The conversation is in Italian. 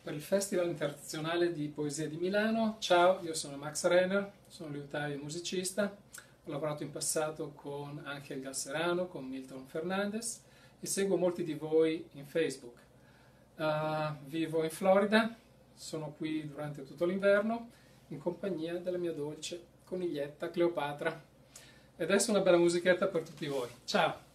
per il Festival Internazionale di Poesia di Milano. Ciao, io sono Max Renner, sono liutaio e musicista. Ho lavorato in passato con Angel Galcerano, con Milton Fernandez e seguo molti di voi in Facebook. Vivo in Florida, sono qui durante tutto l'inverno in compagnia della mia dolce coniglietta Cleopatra. E adesso una bella musichetta per tutti voi. Ciao!